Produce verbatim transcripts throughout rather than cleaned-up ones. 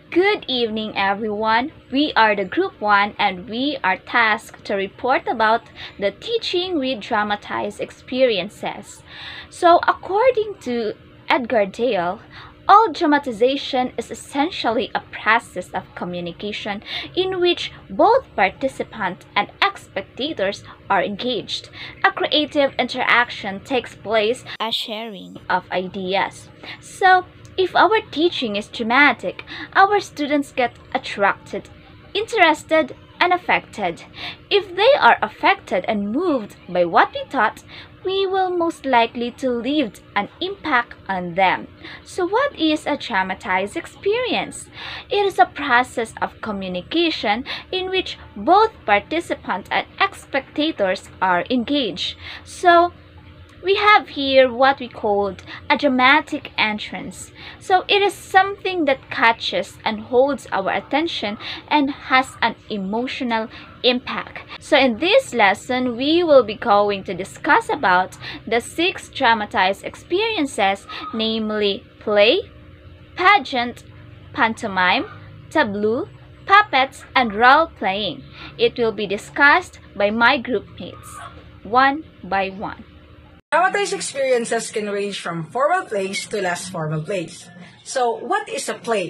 Good evening, everyone. We are the Group one and we are tasked to report about the teaching with dramatized experiences. So, according to Edgar Dale, all dramatization is essentially a process of communication in which both participant and spectators are engaged. A creative interaction takes place, a sharing of ideas. So, if our teaching is dramatic, our students get attracted, interested, and affected. If they are affected and moved by what we taught, we will most likely to leave an impact on them. So what is a dramatized experience? It is a process of communication in which both participants and spectators are engaged. So we have here what we called a dramatic entrance. So it is something that catches and holds our attention and has an emotional impact. So in this lesson, we will be going to discuss about the six dramatized experiences, namely play, pageant, pantomime, tableau, puppets, and role-playing. It will be discussed by my group mates, one by one. Dramatized experiences can range from formal plays to less formal plays. So, what is a play?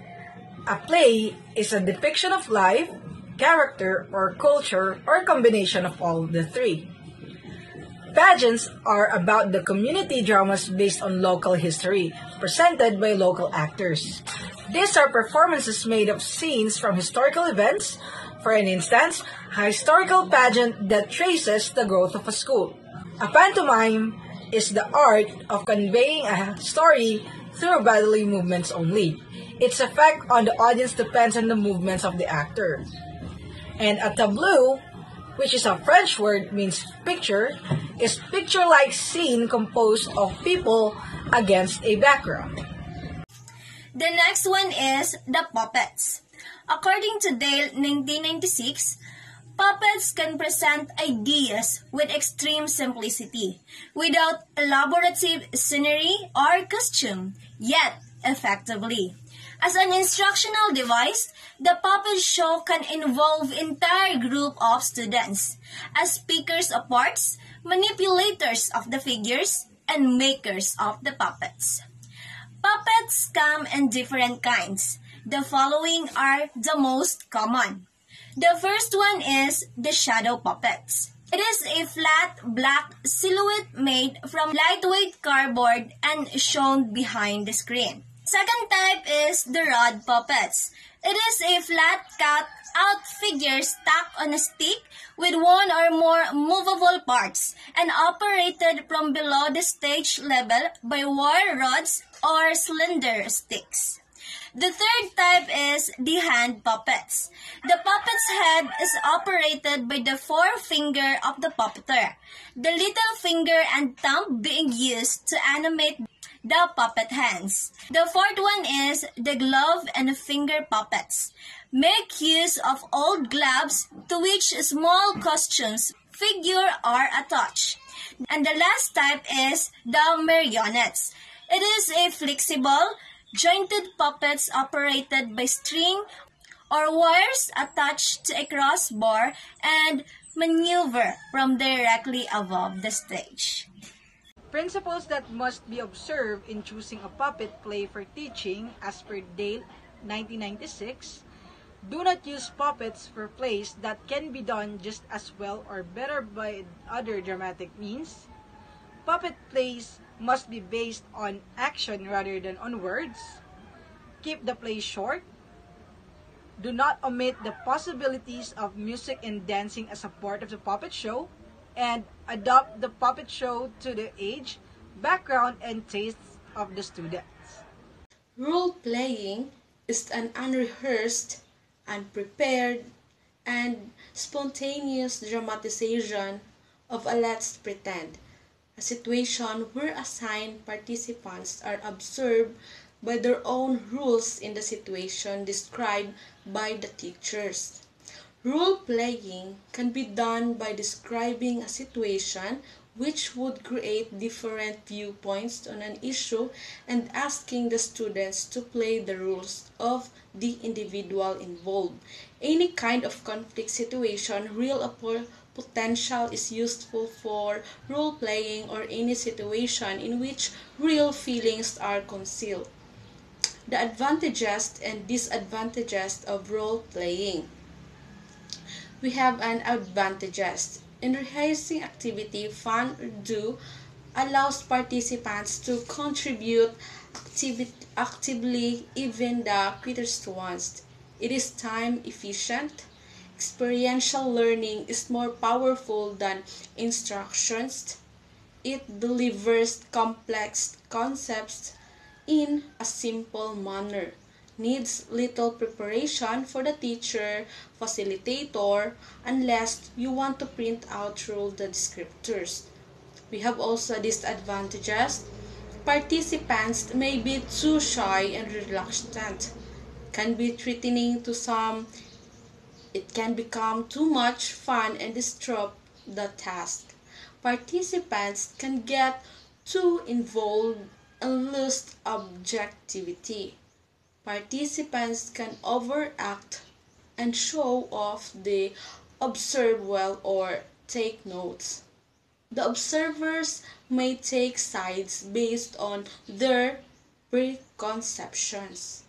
A play is a depiction of life, character, or culture, or a combination of all the three. Pageants are about the community dramas based on local history, presented by local actors. These are performances made of scenes from historical events, for an instance, a historical pageant that traces the growth of a school. A pantomime is the art of conveying a story through bodily movements only. Its effect on the audience depends on the movements of the actor. And a tableau, which is a French word means picture, is picture-like scene composed of people against a background. The next one is the puppets. According to Dale nineteen ninety-six, puppets can present ideas with extreme simplicity, without elaborative scenery or costume, yet effectively. As an instructional device, the puppet show can involve entire group of students as speakers of parts, manipulators of the figures, and makers of the puppets. Puppets come in different kinds. The following are the most common. The first one is the shadow puppets. It is a flat black silhouette made from lightweight cardboard and shown behind the screen. Second type is the rod puppets. It is a flat cut out figure stuck on a stick with one or more movable parts and operated from below the stage level by wire rods or slender sticks. The third type is the hand puppets. The puppet's head is operated by the forefinger of the puppeteer, the little finger and thumb being used to animate the puppet hands. The fourth one is the glove and finger puppets. Make use of old gloves to which small costumes, figure are attached. And the last type is the marionettes. It is a flexible, jointed puppets operated by string or wires attached to a crossbar and maneuver from directly above the stage. Principles that must be observed in choosing a puppet play for teaching, as per Dale nineteen ninety-six, do not use puppets for plays that can be done just as well or better by other dramatic means. Puppet plays must be based on action rather than on words. Keep the play short. Do not omit the possibilities of music and dancing as a part of the puppet show, and adapt the puppet show to the age, background, and tastes of the students. Role-playing is an unrehearsed, unprepared, and spontaneous dramatization of a let's pretend, a situation where assigned participants are observed by their own rules in the situation described by the teachers. Role-playing can be done by describing a situation which would create different viewpoints on an issue and asking the students to play the roles of the individual involved. Any kind of conflict situation, real potential is useful for role-playing or any situation in which real feelings are concealed. The advantages and disadvantages of role-playing. We have an advantages. In rehearsing activity, fun or do allows participants to contribute activi actively, even the quickest ones. It is time efficient. Experiential learning is more powerful than instructions. It delivers complex concepts in a simple manner. Needs little preparation for the teacher, facilitator, unless you want to print out through the descriptors. We have also disadvantages. Participants may be too shy and reluctant. Can be threatening to some. It can become too much fun and disrupt the task. Participants can get too involved and lose objectivity. Participants can overact and show off the observe well or take notes. The observers may take sides based on their preconceptions.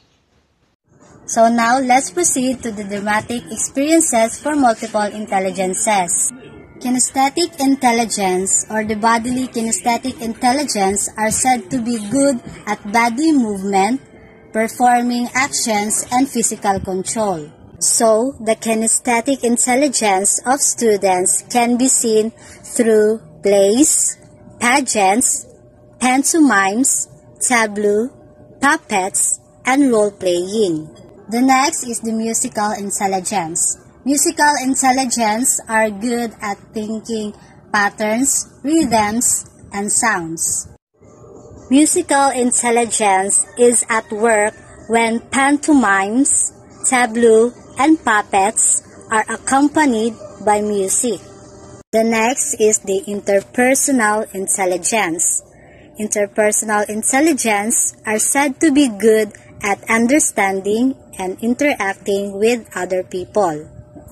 So now let's proceed to the dramatic experiences for multiple intelligences. Kinesthetic intelligence or the bodily kinesthetic intelligence are said to be good at body movement, performing actions, and physical control. So, the kinesthetic intelligence of students can be seen through plays, pageants, pantomimes, tableau, puppets, and role-playing. The next is the musical intelligence. Musical intelligence are good at thinking patterns, rhythms, and sounds. Musical intelligence is at work when pantomimes, tableau, and puppets are accompanied by music. The next is the interpersonal intelligence. Interpersonal intelligence are said to be good at understanding and interacting with other people.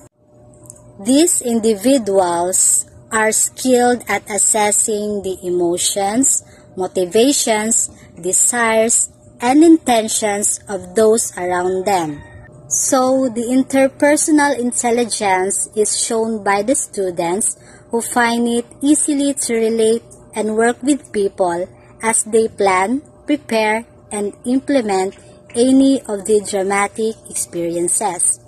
These individuals are skilled at assessing the emotions, motivations, desires, and intentions of those around them. So, the interpersonal intelligence is shown by the students who find it easily to relate and work with people as they plan, prepare, and implement any of the dramatic experiences.